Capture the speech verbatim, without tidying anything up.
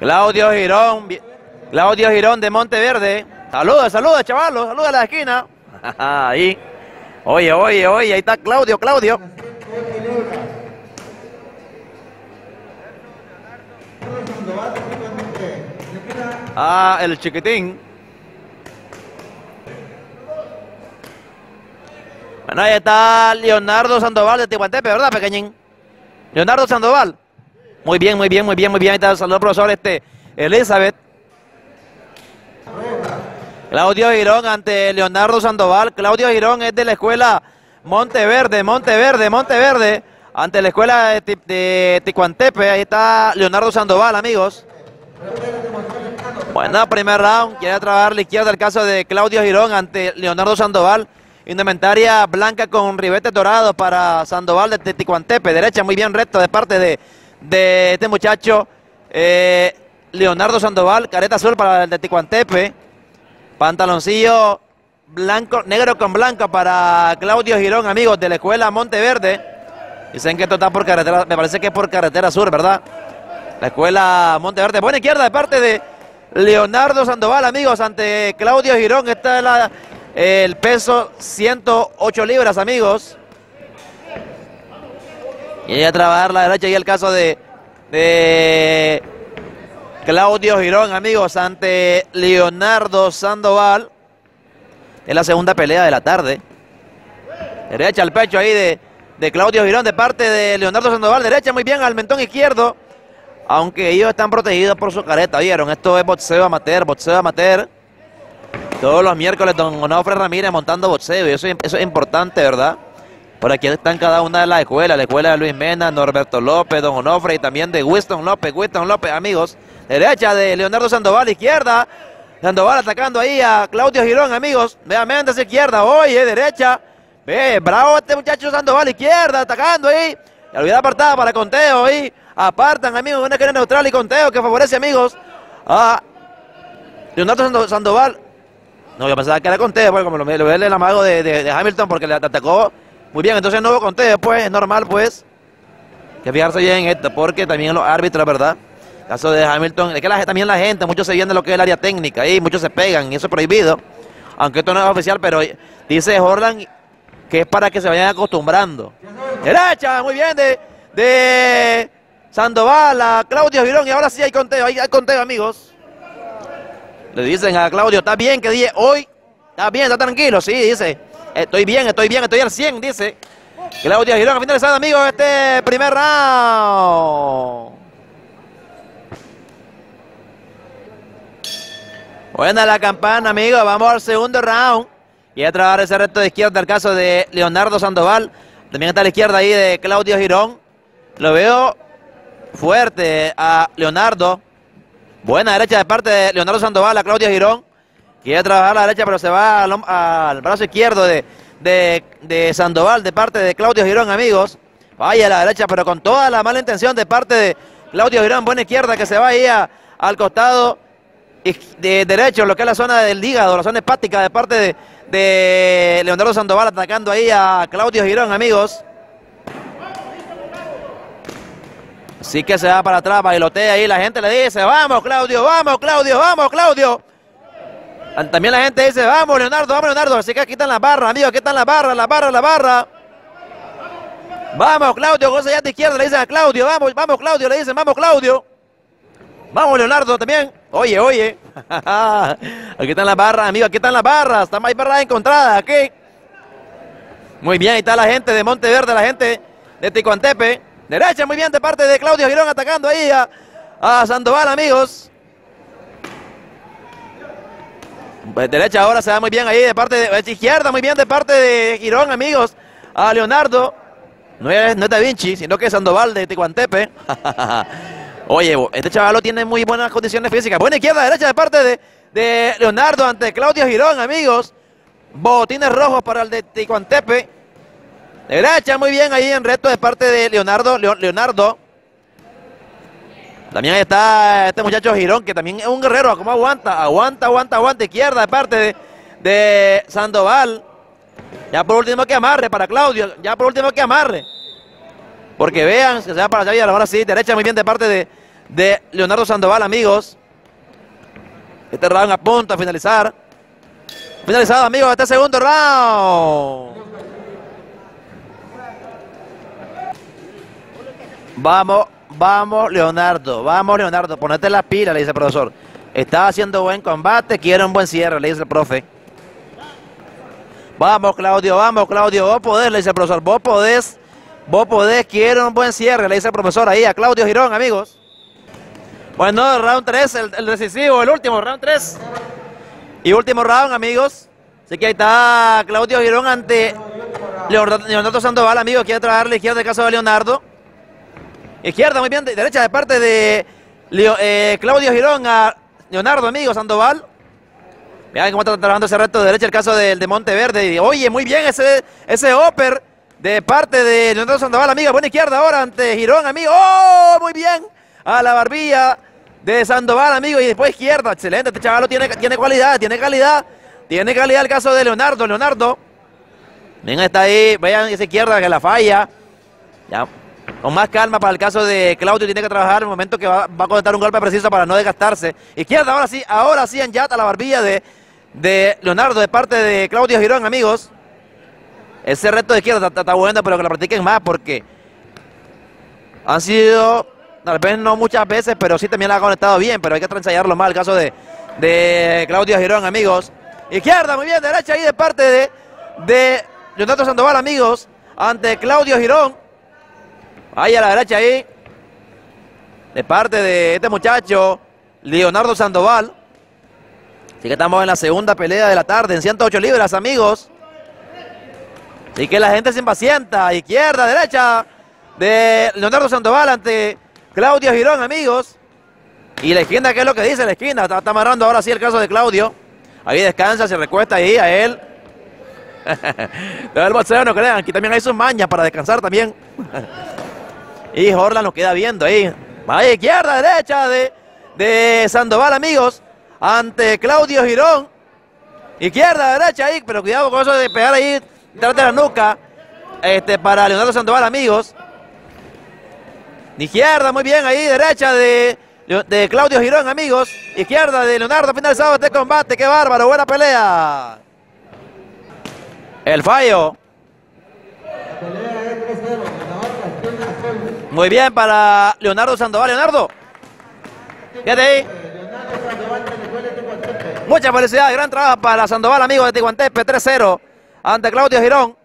Claudio Girón, Claudio Girón de Monteverde. Saluda, saluda, chavalos, saluda a la esquina. Ahí. Oye, oye, oye, ahí está Claudio, Claudio. Ah, el chiquitín. Bueno, ahí está Leonardo Sandoval de Ticuantepe, ¿verdad, pequeñín? Leonardo Sandoval. Muy bien, muy bien, muy bien, muy bien. Ahí está, saludos, profesor este, Elizabeth. Claudio Girón ante Leonardo Sandoval. Claudio Girón es de la escuela Monteverde, Monteverde, Monteverde. Ante la escuela de, de Ticuantepe. Ahí está Leonardo Sandoval, amigos. Bueno, primer round. Quiere trabajar la izquierda el caso de Claudio Girón ante Leonardo Sandoval. Indumentaria blanca con ribete dorado para Sandoval de Ticuantepe. Derecha muy bien recto de parte de, de este muchacho eh, Leonardo Sandoval. Careta azul para el de Ticuantepe. Pantaloncillo blanco, negro con blanco para Claudio Girón, amigos de la escuela Monteverde. Dicen que esto está por carretera, me parece que es por carretera sur, ¿verdad? La escuela Monteverde. Buena izquierda de parte de Leonardo Sandoval, amigos, ante Claudio Girón. Esta es la, el peso ciento ocho libras, amigos. Y ella a trabajar la derecha y el caso de, de Claudio Girón, amigos, ante Leonardo Sandoval. Es la segunda pelea de la tarde. Derecha al pecho ahí de, de Claudio Girón de parte de Leonardo Sandoval. Derecha muy bien al mentón izquierdo. Aunque ellos están protegidos por su careta, ¿vieron? Esto es boxeo amateur, boxeo amateur. Todos los miércoles don Onofre Ramírez montando boxeo. Y eso, eso es importante, ¿verdad? Por aquí están cada una de las escuelas. La escuela de Luis Mena, Norberto López, don Onofre y también de Winston López. Winston López, amigos. Derecha de Leonardo Sandoval, izquierda. Sandoval atacando ahí a Claudio Girón, amigos. Nuevamente hacia izquierda. Oye, derecha. Ve, bravo este muchacho Sandoval, izquierda, atacando ahí. Y olvidar apartada para conteo ahí. Apartan, amigos, una esquina neutral y conteo que favorece, amigos, a Leonardo Sandoval. No, yo pensaba que era conteo, pues, como lo, lo ve el amago de, de, de Hamilton, porque le atacó muy bien. Entonces no hubo conteo, pues, es normal, pues, que fijarse bien en esto, porque también los árbitros, ¿verdad? Caso de Hamilton, es que la, también la gente, muchos se vienen de lo que es el área técnica, y muchos se pegan, y eso es prohibido, aunque esto no es oficial, pero dice Jordan que es para que se vayan acostumbrando. Derecha, muy bien, de... de Sandoval a Claudio Girón, y ahora sí hay conteo, hay, hay conteo, amigos. Le dicen a Claudio, está bien que dije hoy, está bien, está tranquilo, sí, dice. Estoy bien, estoy bien, estoy al cien, dice. Claudio Girón, a finalizar, amigos, este primer round. Buena la campana, amigos, vamos al segundo round. Y a trabajar ese reto de izquierda, el caso de Leonardo Sandoval. También está a la izquierda ahí de Claudio Girón. Lo veo fuerte a Leonardo. Buena derecha de parte de Leonardo Sandoval a Claudio Girón. Quiere trabajar a la derecha, pero se va al, al brazo izquierdo de, de, de Sandoval de parte de Claudio Girón, amigos. Vaya a la derecha, pero con toda la mala intención de parte de Claudio Girón. Buena izquierda que se va ahí a, al costado de derecho, lo que es la zona del hígado, la zona hepática de parte de, de Leonardo Sandoval, atacando ahí a Claudio Girón, amigos. Así que se va para atrás, bailotea ahí, la gente le dice, vamos Claudio, vamos Claudio, vamos Claudio. También la gente dice, vamos Leonardo, vamos Leonardo. Así que aquí están las barras, amigos, aquí están las barras, las barras, las barras. Vamos Claudio, cosa ya de izquierda, le dicen a Claudio, vamos, vamos Claudio, le dicen, vamos Claudio. Vamos Leonardo también, oye, oye. Aquí están las barras, amigos, aquí están las barras, están más barras encontradas, aquí. Muy bien, ahí está la gente de Monteverde, la gente de Ticuantepe. Derecha, muy bien, de parte de Claudio Girón, atacando ahí a, a Sandoval, amigos. Pues derecha ahora se va muy bien ahí, de parte de izquierda, muy bien de parte de Girón, amigos. A Leonardo. No es, no es Da Vinci, sino que es Sandoval de Ticuantepe. Oye, este chaval tiene muy buenas condiciones físicas. Buena izquierda, derecha de parte de, de Leonardo ante Claudio Girón, amigos. Botines rojos para el de Ticuantepe. Derecha, muy bien ahí en reto de parte de Leonardo. Leonardo. También ahí está este muchacho Girón, que también es un guerrero. ¿Cómo aguanta? Aguanta, aguanta, aguanta. Izquierda de parte de, de Sandoval. Ya por último que amarre para Claudio. Ya por último que amarre. Porque vean que se va para allá. Ahora sí, derecha muy bien de parte de, de Leonardo Sandoval, amigos. Este round a punto de finalizar. Finalizado, amigos, este segundo round. Vamos, vamos, Leonardo. Vamos, Leonardo. Ponete la pila, le dice el profesor. Está haciendo buen combate, quiere un buen cierre, le dice el profe. Vamos, Claudio, vamos, Claudio. Vos podés, le dice el profesor. Vos podés, vos podés, quiere un buen cierre, le dice el profesor ahí a Claudio Girón, amigos. Bueno, round tres, el, el decisivo, el último, round tres. Y último round, amigos. Así que ahí está Claudio Girón ante Leonardo, Leonardo Sandoval, amigos. Quiere trabajar la izquierda, el caso de Leonardo. Izquierda, muy bien, de, derecha de parte de Leo, eh, Claudio Girón a Leonardo, amigos, Sandoval. Vean cómo está trabajando ese reto de derecha, el caso del de Monteverde. Y, oye, muy bien ese, ese upper de parte de Leonardo Sandoval, amigos. Buena izquierda ahora ante Girón, amigos. ¡Oh, muy bien! A la barbilla de Sandoval, amigo, y después izquierda. Excelente, este chaval tiene, tiene cualidad, tiene calidad. Tiene calidad el caso de Leonardo, Leonardo. Bien, está ahí, vean esa izquierda que la falla. Ya, con más calma para el caso de Claudio, tiene que trabajar en el momento que va, va a conectar un golpe preciso para no desgastarse. Izquierda, ahora sí, ahora sí en yata la barbilla de, de Leonardo de parte de Claudio Girón, amigos. Ese reto de izquierda está, está bueno, pero que la practiquen más porque han sido... Tal vez no muchas veces, pero sí también la ha conectado bien, pero hay que ensayarlo más el caso de, de Claudio Girón, amigos. Izquierda, muy bien, derecha ahí de parte de, de Leonardo Sandoval, amigos, ante Claudio Girón. Ahí a la derecha ahí, de parte de este muchacho, Leonardo Sandoval. Así que estamos en la segunda pelea de la tarde, en ciento ocho libras, amigos. Así que la gente se impacienta. Izquierda, derecha de Leonardo Sandoval ante Claudio Girón, amigos. Y la esquina, ¿qué es lo que dice la esquina? Está, está amarrando ahora sí el caso de Claudio. Ahí descansa, se recuesta ahí a él. Pero el boxeo, no crean, aquí también hay sus mañas para descansar también. Y Jordan lo queda viendo ahí. Vaya, izquierda, derecha de, de Sandoval, amigos. Ante Claudio Girón. Izquierda, derecha ahí, pero cuidado con eso de pegar ahí detrás de la nuca. Este, para Leonardo Sandoval, amigos. Izquierda, muy bien ahí, derecha de, de Claudio Girón, amigos. Izquierda de Leonardo, finalizado este combate, qué bárbaro, buena pelea. El fallo. Muy bien para Leonardo Sandoval, Leonardo. Fíjate ahí. Mucha felicidad, gran trabajo para Sandoval, amigos de Tijuantepe, tres cero ante Claudio Girón.